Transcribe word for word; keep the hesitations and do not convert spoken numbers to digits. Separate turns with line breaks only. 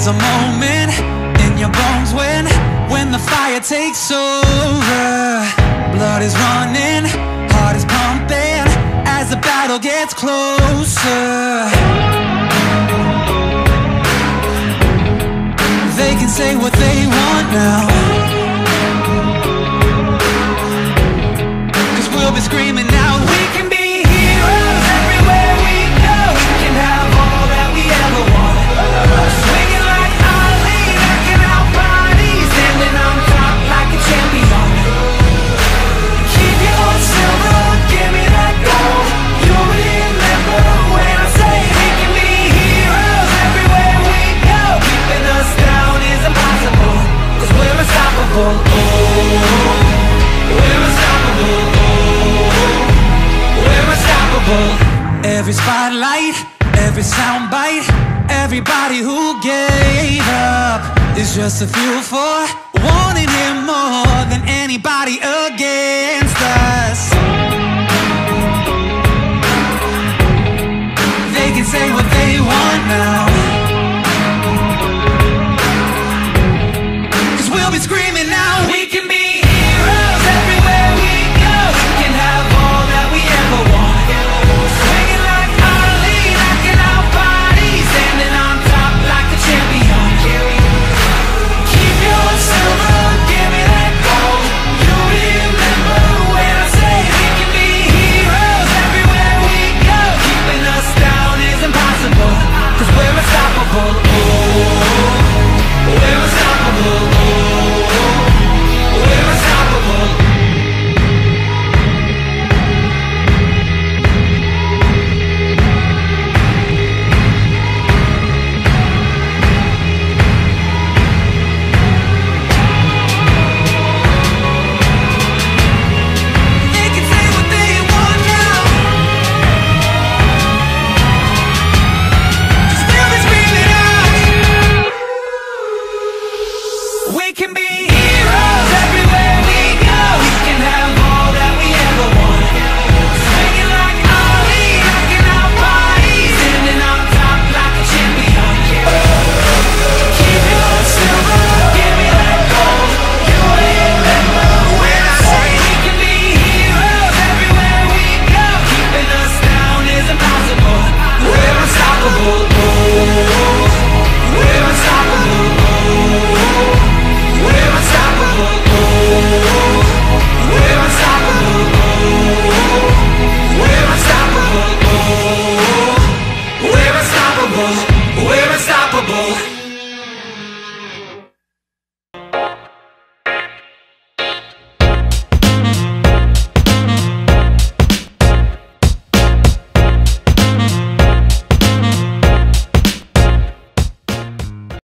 There's a moment in your bones when When the fire takes over. Blood is running, heart is pumping as the battle gets closer. They can say what they want now, 'cause we'll be screaming out, we can be heroes everywhere we go. We can have all that we ever want. Swinging like Ali, knocking out bodies, standing on top like a champion. Keep your heart silver, give me that gold. You'll remember when I say we can be heroes everywhere we go. Keeping us down is impossible, 'cause we're unstoppable. Oh, we're unstoppable. Oh, we're unstoppable. Every spotlight, every soundbite, everybody who gave up is just a fuel for wanting him more than anybody again.